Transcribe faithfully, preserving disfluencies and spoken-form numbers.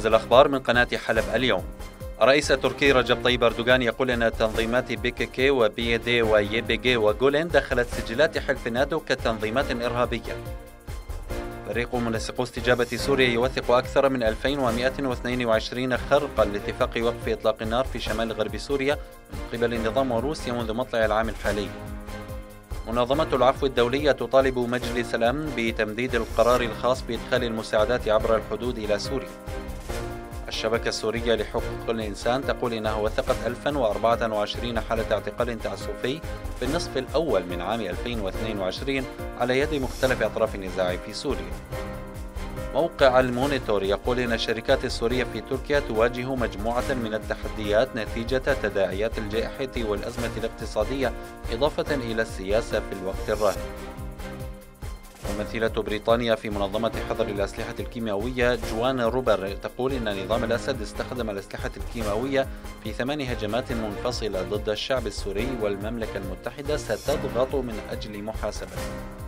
موجز الأخبار من قناة حلب اليوم. الرئيس التركي رجب طيب أردوغان يقول أن تنظيمات بي كي كي وبي دي وي بي جي وجولين دخلت سجلات حلف الناتو كتنظيمات إرهابية. فريق منسقو استجابة سوريا يوثق أكثر من ألفين ومئة واثنين وعشرين خرقا لاتفاق وقف إطلاق النار في شمال غرب سوريا من قبل النظام وروسيا منذ مطلع العام الحالي. منظمة العفو الدولية تطالب مجلس الأمن بتمديد القرار الخاص بإدخال المساعدات عبر الحدود إلى سوريا. الشبكة السورية لحقوق الإنسان تقول إنها وثقت ألفا وأربعة وعشرين حالة اعتقال تعسفي في النصف الأول من عام ألفين واثنين وعشرين على يد مختلف أطراف النزاع في سوريا. موقع المونيتور يقول إن الشركات السورية في تركيا تواجه مجموعة من التحديات نتيجة تداعيات الجائحة والأزمة الاقتصادية إضافة إلى السياسة في الوقت الراهن. ممثلة بريطانيا في منظمة حظر الأسلحة الكيماوية جوان روبر تقول إن نظام الأسد استخدم الأسلحة الكيماوية في ثمان هجمات منفصلة ضد الشعب السوري، والمملكة المتحدة ستضغط من أجل محاسبته.